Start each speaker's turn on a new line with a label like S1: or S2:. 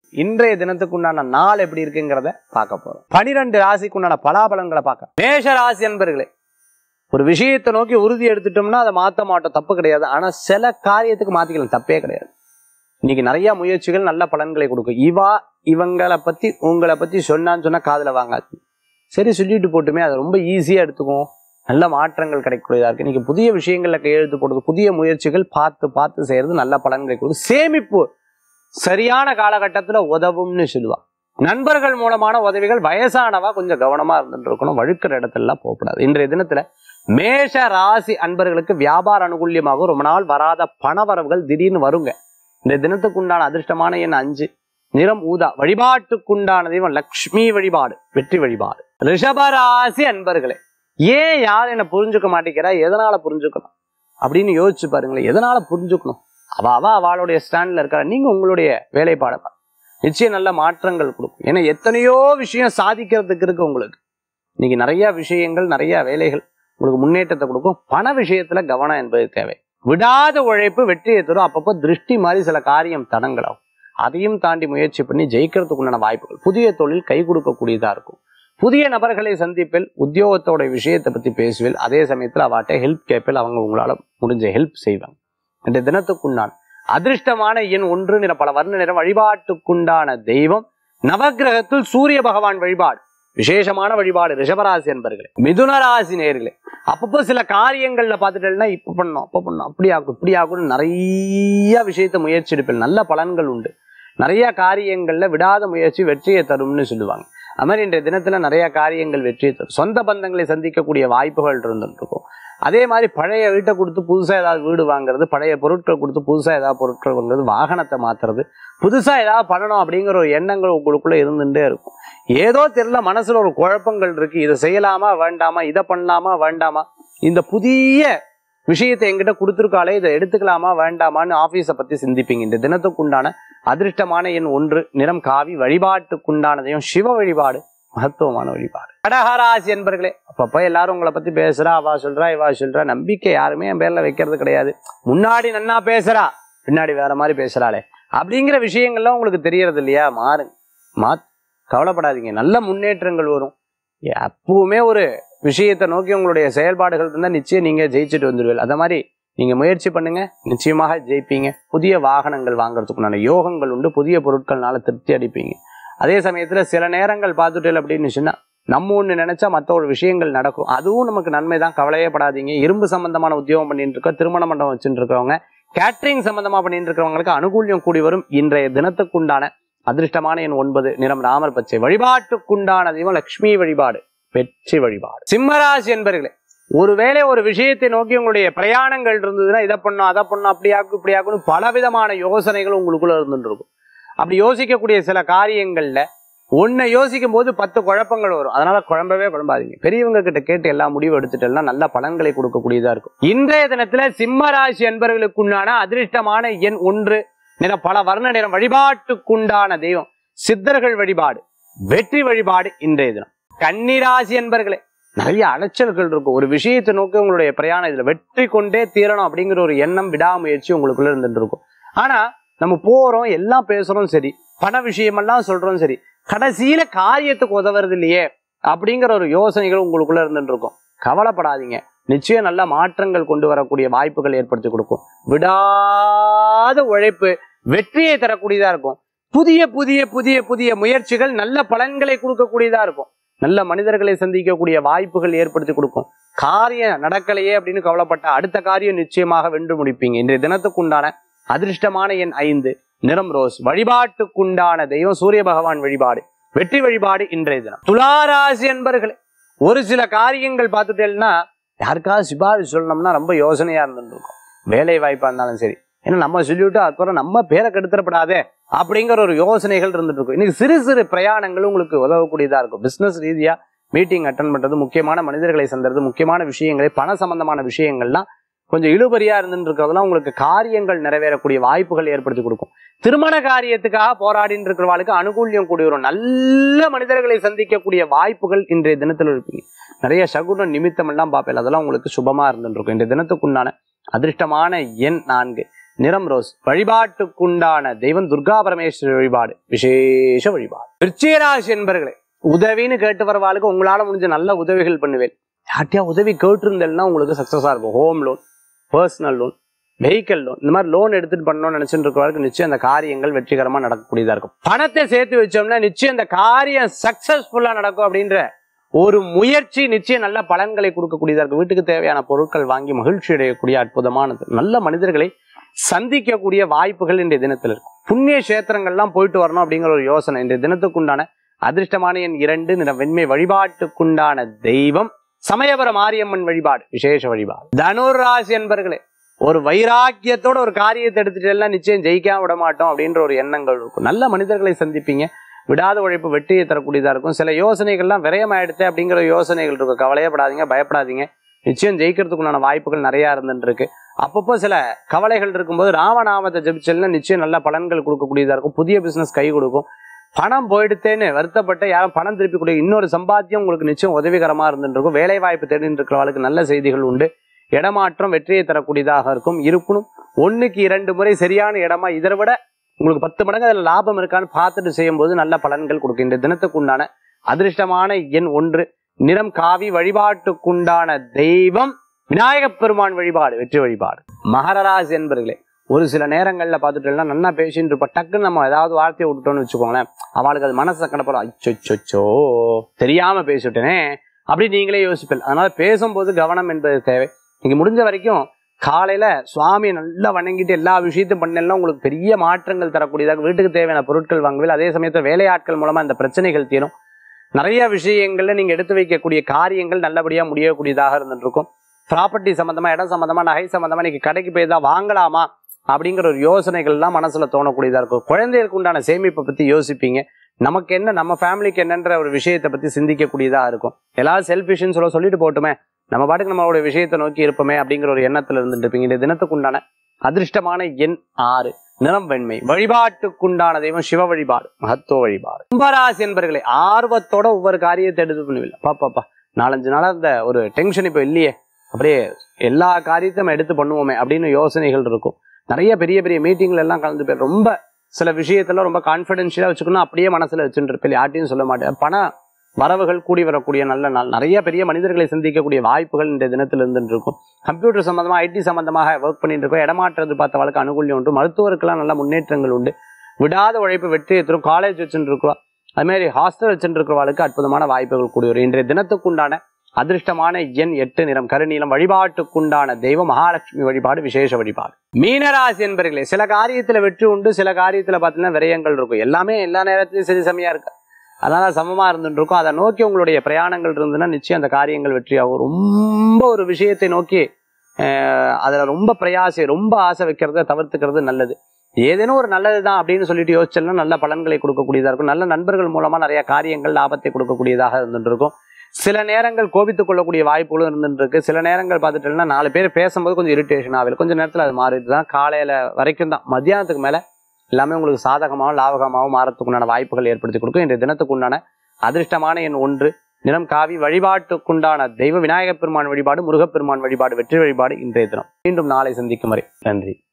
S1: இன்றைய தினத்துக்குண்டான நாள் எப்படி இருக்குங்கிறத பார்க்க போறோம். 12 ராசிக்குண்டான பலாபலங்களை பார்க்க. மேஷ ராசி அன்பர்களே, ஒரு விஷயத்தை நோக்கி உறுதி எடுத்துட்டோம்னா அதை மாற்ற மாட்டோம், தப்பு கிடையாது. ஆனா சில காரியத்துக்கு மாத்திக்கலாம், தப்பே கிடையாது. இன்னைக்கு நிறைய முயற்சிகள் நல்ல பலன்களை கொடுக்கும். இவங்களை பத்தி உங்களை பத்தி சொன்னான்னு சொன்னா காதுல வாங்காது. சரி சொல்லிட்டு போட்டுமே, அதை ரொம்ப ஈஸியா எடுத்துக்கும். நல்ல மாற்றங்கள் கிடைக்கக்கூடியதா இருக்கு. இன்னைக்கு புதிய விஷயங்கள்ல கையெழுத்து போடுறது, புதிய முயற்சிகள் பார்த்து செய்யறது நல்ல பலன்களை கொடுக்கும். சேமிப்பு சரியான காலகட்டத்துல உதவும்னு சொல்லுவா. நண்பர்கள் மூலமான உதவிகள், வயசானவா கொஞ்சம் கவனமா இருந்துட்டு இருக்கணும், வழுக்கிற இடத்துல எல்லாம் போகக்கூடாது. இன்றைய தினத்துல மேஷ ராசி அன்பர்களுக்கு வியாபார அனுகூல்யமாகும். ரொம்ப நாள் வராத பணவரவுகள் திடீர்னு வருங்க. இந்த தினத்துக்குண்டான அதிர்ஷ்டமான எண் 5, நிறம் ஊதா. வழிபாட்டுக்குண்டான தெய்வம் லக்ஷ்மி வழிபாடு, வெற்றி வழிபாடு. ரிஷபராசி அன்பர்களே, ஏன் யாரும் என்ன புரிஞ்சுக்க மாட்டேங்கிறா, எதனால புரிஞ்சுக்கணும் அப்படின்னு யோசிச்சு பாருங்களேன். எதனால புரிஞ்சுக்கணும்? அவளுடைய ஸ்டாண்ட்ல இருக்கா, நீங்க உங்களுடைய வேலைப்பாடா நிச்சயம் நல்ல மாற்றங்கள் கொடுக்கும். ஏன்னா எத்தனையோ விஷயம் சாதிக்கிறதுக்கு இருக்கு உங்களுக்கு. இன்னைக்கு நிறைய விஷயங்கள், நிறைய வேலைகள் உங்களுக்கு முன்னேற்றத்தை கொடுக்கும். பண விஷயத்துல கவனம் என்பது தேவை. விடாத உழைப்பு வெற்றியை தரும். அப்பப்போ திருஷ்டி மாதிரி சில காரியம் தடங்களாகும். அதையும் தாண்டி முயற்சி பண்ணி ஜெயிக்கிறதுக்கு உண்டான வாய்ப்புகள். புதிய தொழில் கை கொடுக்கக்கூடியதா இருக்கும். புதிய நபர்களை சந்திப்பில், உத்தியோகத்தோட விஷயத்தை பத்தி பேசுவேல். அதே சமயத்துல அவட்ட ஹெல்ப் கேட்பில், அவங்க உங்களால முடிஞ்ச ஹெல்ப் செய்வாங்க. இந்த தினத்துக்குண்டான அதிர்ஷ்டமான எண் 1, நிற பல வர்ண நிறம். வழிபாட்டுக்குண்டான தெய்வம் நவக்கிரகத்தில் சூரிய பகவான் வழிபாடு, விசேஷமான வழிபாடு. ரிஷபராசி என்பர்களே, மிதுன ராசி நேர்களே, அப்பப்போ சில காரியங்கள்ல பார்த்துட்டேன்னா இப்ப பண்ணணும், அப்ப பண்ணணும், அப்படி ஆகும், இப்படி ஆகும்னு நிறைய விஷயத்த முயற்சி எடுப்பில் நல்ல பலன்கள் உண்டு. நிறைய காரியங்கள்ல விடாத முயற்சி வெற்றியை தரும்னு சொல்லுவாங்க. அது மாதிரி இன்றைய தினத்துல நிறைய காரியங்கள் வெற்றியை தரும். சொந்த பந்தங்களை சந்திக்கக்கூடிய வாய்ப்புகள் இருந்துருக்கும். அதே மாதிரி பழைய வீட்டை கொடுத்து புதுசா ஏதாவது வீடு வாங்குறது, பழைய பொருட்கள் கொடுத்து புதுசா ஏதாவது பொருட்கள் வாங்குறது, வாகனத்தை மாத்துறது, புதுசா ஏதாவது பண்ணணும் அப்படிங்கிற ஒரு எண்ணங்கள் உங்களுக்குள்ள இருந்துட்டே இருக்கும். ஏதோ தெரியல, மனசுல ஒரு குழப்பங்கள் இருக்கு. இதை செய்யலாமா வேண்டாமா, இதை பண்ணலாமா வேண்டாமா, இந்த புதிய விஷயத்தை என்கிட்ட கொடுத்துருக்காளே, இதை எடுத்துக்கலாமா வேண்டாமான்னு ஆபீஸை பத்தி சிந்திப்பீங்க. இந்த தினத்துக்குண்டான அதிர்ஷ்டமான எண் 1, நிறம் காவி. வழிபாட்டுக்குண்டானதையும் சிவ வழிபாடு, மகத்துவமான வழிபாடு. கடகராசி என்பர்களே, அப்பப்ப எல்லாரும் உங்களை பத்தி பேசுறா, அவா சொல்றா, இவா சொல்றா. நம்பிக்கை யாருமே என் பேர்ல வைக்கிறது கிடையாது. முன்னாடி நன்னா பேசுறா, பின்னாடி வேற மாதிரி பேசுறாளே அப்படிங்கிற விஷயங்கள்லாம் உங்களுக்கு தெரியறது இல்லையா? மாறுங்க, கவலைப்படாதீங்க, நல்ல முன்னேற்றங்கள் வரும். எப்பவுமே ஒரு விஷயத்தை நோக்கி உங்களுடைய செயல்பாடுகள் இருந்தால் நிச்சயம் நீங்க ஜெயிச்சுட்டு வந்துடுவீங்க. அத மாதிரி நீங்க முயற்சி பண்ணுங்க, நிச்சயமாக ஜெயிப்பீங்க. புதிய வாகனங்கள் வாங்குறதுக்குண்டான யோகங்கள் உண்டு. புதிய பொருட்கள்னால திருப்தி அடிப்பீங்க. அதே சமயத்துல சில நேரங்கள் பார்த்துட்டேன் அப்படின்னு சொன்னா, நம்ம ஒண்ணு நினைச்சா மற்ற ஒரு விஷயங்கள் நடக்கும். அதுவும் நமக்கு நன்மை தான், கவலையே படாதீங்க. இரும்பு சம்பந்தமான உத்தியோகம் பண்ணிட்டு இருக்க, திருமண மண்டபம் வச்சுட்டு இருக்கிறவங்க, கேட்டரிங் சம்பந்தமா பண்ணிட்டு இருக்கிறவங்களுக்கு அனுகூல்யம் கூடி வரும். இன்றைய தினத்துக்குண்டான அதிர்ஷ்டமான எண் 9, நிறம் ராமர் பச்சை. வழிபாட்டுக்குண்டான தெய்வம் லட்சுமி வழிபாடு, வெற்றி வழிபாடு. சிம்மராசி என்பர்களே, ஒருவேளை ஒரு விஷயத்தை நோக்கி உங்களுடைய பிரயாணங்கள் இருந்ததுன்னா, இதை பண்ணும், அதை பண்ணும், அப்படியாக்கும், இப்படியாக்கும் பலவிதமான யோசனைகள் உங்களுக்குள்ள இருந்துட்டு இருக்கும். அப்படி யோசிக்கக்கூடிய சில காரியங்கள்ல ஒன்னை யோசிக்கும் போது 10 குழப்பங்கள் வரும். அதனால குழம்பாதீங்க. பெரியவங்க கிட்ட கேட்டு எல்லா முடிவு எடுத்துட்டேன்னா நல்ல பலன்களை கொடுக்கக்கூடியதா இருக்கும். இன்றைய தினத்துல சிம்மராசி அன்பர்களுக்குண்டான அதிர்ஷ்டமான எண் 1, நிறம் பல வர்ண நிறம். வழிபாட்டுக்குண்டான தெய்வம் சித்தர்கள் வழிபாடு, வெற்றி வழிபாடு. இன்றைய தினம் கன்னிராசி அன்பர்களே, நிறைய அலைச்சல்கள் இருக்கும். ஒரு விஷயத்தை நோக்கி உங்களுடைய பிரயாணம் இதுல வெற்றி கொண்டே தீரணும் அப்படிங்கிற ஒரு எண்ணம், விடாமுயற்சி உங்களுக்குள்ள இருந்துட்டு இருக்கும். ஆனா நம்ம போறோம், எல்லாம் பேசுறோம் சரி, பண விஷயமெல்லாம் சொல்றோம் சரி, கடைசியில காரியத்துக்கு உதவுறது இல்லையே அப்படிங்கிற ஒரு யோசனைகள் உங்களுக்குள்ள இருந்துட்டு இருக்கும். கவலைப்படாதீங்க, நிச்சயம் நல்ல மாற்றங்கள் கொண்டு வரக்கூடிய வாய்ப்புகள் ஏற்படுத்தி கொடுக்கும். விடாத உழைப்பு வெற்றியை தரக்கூடியதா இருக்கும். புதிய புதிய புதிய புதிய முயற்சிகள் நல்ல பலன்களை கொடுக்கக்கூடியதா இருக்கும். நல்ல மனிதர்களை சந்திக்கக்கூடிய வாய்ப்புகள் ஏற்படுத்தி கொடுக்கும். காரியம் நடக்கலையே அப்படின்னு கவலைப்பட்ட அடுத்த காரியம் நிச்சயமாக வென்று முடிப்பீங்க. இன்றைய தினத்துக்குண்டான அதிர்ஷ்டமான எண் 5, நிறம் ரோஸ். வழிபாட்டுக்குண்டான தெய்வம் சூரிய பகவான் வழிபாடு, வெற்றி வழிபாடு. இன்றைய தினம் துளாராசி என்பர்களே, ஒரு சில காரியங்கள் பார்த்துட்டேன்னா யாருக்காவது சிபாரிசு சொல்லணும்னா ரொம்ப யோசனையா இருந்துருக்கும். வேலை வாய்ப்பா இருந்தாலும் சரி, ஏன்னா நம்ம சொல்லிவிட்டு அதுக்கப்புறம் நம்ம பேரை கெடுத்துடப்படாதே அப்படிங்கிற ஒரு யோசனைகள் இருந்துட்டு இருக்கும். இன்னைக்கு சிறு சிறு பிரயாணங்கள் உங்களுக்கு உதவக்கூடியதா இருக்கும். பிசினஸ் ரீதியா மீட்டிங் அட்டன் பண்றது, முக்கியமான மனிதர்களை சந்திறது, முக்கியமான விஷயங்களை, பண சம்பந்தமான விஷயங்கள்லாம் கொஞ்சம் இழுபறியா இருந்துட்டு இருக்கிறதெல்லாம் உங்களுக்கு காரியங்கள் நிறைவேறக்கூடிய வாய்ப்புகள் ஏற்படுத்தி கொடுக்கும். திருமண காரியத்துக்காக போராடிட்டு இருக்கிறவர்களுக்கு அனுகூல்யம் கூடி வரும். நல்ல மனிதர்களை சந்திக்கக்கூடிய வாய்ப்புகள் இன்றைய தினத்தில் இருப்பீங்க. நிறைய சகுன நிமித்தம் எல்லாம் பார்ப்பேன், அதெல்லாம் உங்களுக்கு சுபமா இருந்துட்டு இருக்கும். இன்றைய தினத்துக்குண்டான அதிர்ஷ்டமான எண் 4, நிறம் ரோஸ். வழிபாட்டுக்குண்டான தெய்வம் துர்கா பரமேஸ்வரி வழிபாடு விசேஷ வழிபாடு. விருச்சிகராசி என்பர்களே, உதவின்னு கேட்டு வரவாளுக்கு உங்களால முடிஞ்ச நல்ல உதவிகள் பண்ணுவேன். யார்ட்டையா உதவி கேட்டிருந்தேன்னா உங்களுக்கு சக்சஸா இருக்கும். Home loan, personal loan, vehicle loan, இந்த மாதிரி லோன் எடுத்துட்டு பண்ணணும்னு நினைச்சுட்டு இருக்கிறவங்களுக்கு நிச்சயம் அந்த காரியங்கள் வெற்றிகரமா நடக்கக்கூடியதா இருக்கும். பணத்தை சேர்த்து வச்சோம்னா நிச்சயம் அந்த காரியம் சக்சஸ்ஃபுல்லா நடக்கும் அப்படின்ற ஒரு முயற்சி நிச்சயம் நல்ல பலன்களை கொடுக்கக்கூடியதா இருக்கும். வீட்டுக்கு தேவையான பொருட்கள் வாங்கி மகிழ்ச்சி அடையக்கூடிய அற்புதமானது. நல்ல மனிதர்களை சந்திக்கக்கூடிய வாய்ப்புகள் இன்றைய தினத்தில் இருக்கும். புண்ணிய கஷேத்திரங்கள்லாம் போயிட்டு வரணும் அப்படிங்கிற ஒரு யோசனை. இன்றைய தினத்துக்குண்டான அதிர்ஷ்டமான எண் 2, நிறம் வெண்மை. வழிபாட்டுக்குண்டான தெய்வம் சமயபுர மாரியம்மன் வழிபாடு விசேஷ வழிபாடு. தனுர் ராசி என்பர்களே, ஒரு வைராக்கியத்தோட ஒரு காரியத்தை எடுத்துட்டு எல்லாம் நிச்சயம் ஜெயிக்காம விட மாட்டோம் அப்படின்ற ஒரு எண்ணங்கள் இருக்கும். நல்ல மனிதர்களை சந்திப்பீங்க. விடாத உழைப்பு வெற்றியை தரக்கூடியதா இருக்கும். சில யோசனைகள்லாம் விரயமாயிடுது அப்படிங்கிற யோசனைகள் இருக்கும். கவலையப்படாதீங்க, பயப்படாதீங்க. நிச்சயம் ஜெயிக்கிறதுக்குண்டான வாய்ப்புகள் நிறைய இருந்துட்டு இருக்கு. அப்பப்போ சில கவலைகள் இருக்கும்போது ராமநாமத்தை ஜபிச்சல்னா நிச்சயம் நல்ல பலன்கள் கொடுக்கக்கூடியதா இருக்கும். புதிய பிசினஸ் கை கொடுக்கும். பணம் போயிடுத்தேன்னு வருத்தப்பட்ட யாரும் பணம் திருப்பி கொடுக்க இன்னொரு சம்பாத்தியம் உங்களுக்கு நிச்சயம் உதவிகரமா இருந்துட்டு இருக்கும். வேலை வாய்ப்பு தேடிட்டு இருக்கிறவங்களுக்கு நல்ல செய்திகள் உண்டு. இடமாற்றம் வெற்றியை தரக்கூடியதாக இருக்கும். இருக்கணும் 1க்கு 2 முறை சரியான இடமா இதை விட உங்களுக்கு 10 மடங்கு அதில் லாபம் இருக்கான்னு பார்த்துட்டு செய்யும் போது நல்ல பலன்கள் கொடுக்கும். இந்த தினத்துக்குண்டான அதிர்ஷ்டமான எண் 1, நிறம் காவி. வழிபாட்டுக்குண்டான தெய்வம் விநாயகப் பெருமான் வழிபாடு வெற்றி வழிபாடு. மகர ராசி என்பர்களே, ஒரு சில நேரங்கள்ல பார்த்துட்டோம்னா நல்லா பேசிட்டு இருப்போம். டக்குன்னு நம்ம ஏதாவது வார்த்தையை விட்டுட்டோம்னு வச்சுக்கோங்களேன், அவளுக்கு அது மனசை கடப்படும். அச்சோ தெரியாம பேசிட்டேனே அப்படி நீங்களே யோசிப்பீங்க. அதனால பேசும்போது கவனம் என்பது தேவை. நீங்க முடிஞ்ச வரைக்கும் காலையில சுவாமியை நல்லா வணங்கிட்டு எல்லா விஷயத்தையும் பண்ணலாம். உங்களுக்கு பெரிய மாற்றங்கள் தரக்கூடியதாக வீட்டுக்கு தேவையான பொருட்கள் வாங்குவீங்க. அதே சமயத்தில் வேலையாட்கள் மூலமா இந்த பிரச்சனைகள் தீரும். நிறைய விஷயங்கள்ல நீங்க எடுத்து வைக்கக்கூடிய காரியங்கள் நல்லபடியா முடியக்கூடியதாக இருந்துட்டு இருக்கும். ப்ராப்பர்ட்டி சம்பந்தமா, இடம் சம்பந்தமா, நகை சம்பந்தமா நீங்க கடைக்கு போய் தான் வாங்கலாமா அப்படிங்கிற ஒரு யோசனைகள் எல்லாம் மனசுல தோணக்கூடியதா இருக்கும். குழந்தைகளுக்கு உண்டான சேமிப்பை பத்தி யோசிப்பீங்க. நமக்கு என்ன, நம்ம ஃபேமிலிக்கு என்னன்ற ஒரு விஷயத்தை பத்தி சிந்திக்கக்கூடியதா இருக்கும். எல்லாரும் செல்ஃபிஷ்ன்னு சொல்லிட்டு போட்டுமே, நம்ம பாட்டுக்கு நம்மளுடைய விஷயத்தை நோக்கி இருப்போமே அப்படிங்கிற ஒரு எண்ணத்துல இருந்துட்டு இருப்பீங்க. இந்த தினத்துக்குண்டான அதிர்ஷ்டமான எண் 6, நிறம் வெண்மை. வழிபாட்டுக்குண்டான தெய்வம் சிவ வழிபாடு மகத்துவ வழிபாடு. கும்பராசி என்பர்களே, ஆர்வத்தோட ஒவ்வொரு காரியத்தை எடுத்து பண்ணுவில்லை. பாப்பாப்பா 4-5 நாளா இந்த ஒரு டென்ஷன் இப்போ இல்லையே, அப்படியே எல்லா காரியத்தையும் நம்ம எடுத்து பண்ணுவோமே அப்படின்னு யோசனைகள் இருக்கும். நிறைய பெரிய பெரிய மீட்டிங்ல எல்லாம் கலந்து போய் ரொம்ப சில விஷயத்துல ரொம்ப கான்ஃபிடென்ஷியலா வச்சுக்கணும். அப்படியே மனசுல வச்சுட்டு இருப்பேன், யார்ட்டையும் சொல்ல மாட்டேன். பண வரவுகள் கூடி வரக்கூடிய நல்ல நாள். நிறைய பெரிய மனிதர்களை சந்திக்கக்கூடிய வாய்ப்புகள் இந்த தினத்துல இருந்து இருக்கும். கம்ப்யூட்டர் சம்பந்தமா, ஐடி சம்பந்தமாக ஒர்க் பண்ணிட்டு இருக்கோம். இடமாற்றது பார்த்தவளுக்கு அனுகூல்யம் உண்டு. மருத்துவருக்கெல்லாம் நல்ல முன்னேற்றங்கள் உண்டு. விடாத உழைப்பு வெற்றியை தரும். காலேஜ் வச்சுட்டு இருக்கோம், அது மாதிரி ஹாஸ்டல் வச்சுட்டு இருக்கிறவளுக்கு அற்புதமான வாய்ப்புகள் கூடி வரும். இன்றைய தினத்துக்குண்டான அதிர்ஷ்டமான எண் 8, நிறம் கருநீலம். வழிபாட்டுக்குண்டான தெய்வம் மகாலட்சுமி வழிபாடு விசேஷ வழிபாடு. மீனராசி என்பர்களே, சில காரியத்துல வெற்றி உண்டு, சில காரியத்துல பார்த்தீங்கன்னா விரயங்கள் இருக்கும். எல்லாமே எல்லா நேரத்திலையும் சரி சமயா இருக்கு. அதனால சமமா இருந்துட்டு இருக்கும். அதை நோக்கி உங்களுடைய பிரயாணங்கள் இருந்துன்னா நிச்சயம் அந்த காரியங்கள் வெற்றியாகும். ரொம்ப ஒரு விஷயத்தை நோக்கி அதுல ரொம்ப பிரயாசை, ரொம்ப ஆசை வைக்கிறத தவிர்த்துக்கிறது நல்லது. ஏதேனும் ஒரு நல்லதுதான் அப்படின்னு சொல்லிட்டு யோசிச்சல்னா நல்ல பலன்களை கொடுக்கக்கூடியதா இருக்கும். நல்ல நண்பர்கள் மூலமா நிறைய காரியங்கள் லாபத்தை கொடுக்கக்கூடியதாக இருந்துட்டு இருக்கும். சில நேரங்கள் கோபித்துக் கொள்ளக்கூடிய வாய்ப்புகளும் இருந்துட்டு இருக்கு. சில நேரங்கள் பார்த்துட்டோம்னா 4 பேர் பேசும்போது கொஞ்சம் இரிட்டேஷன் ஆகல. கொஞ்சம் நேரத்தில் அது மாறிட்டு தான். காலையில வரைக்கும் தான், மத்தியானத்துக்கு மேல எல்லாமே உங்களுக்கு சாதகமாகவும் லாபகமாகவும் மாறத்துக்குண்டான வாய்ப்புகள் ஏற்படுத்தி கொடுக்கும். இன்றைய தினத்துக்கு உண்டான அதிர்ஷ்டமான எண் 1, நிறம் காவி. வழிபாட்டுக்குண்டான தெய்வ விநாயகப் பெருமான் வழிபாடு முருகப்பெருமான் வழிபாடு வெற்றி வழிபாடு இன்றைய தினம். மீண்டும் நாளை சந்திக்கும் வரை நன்றி.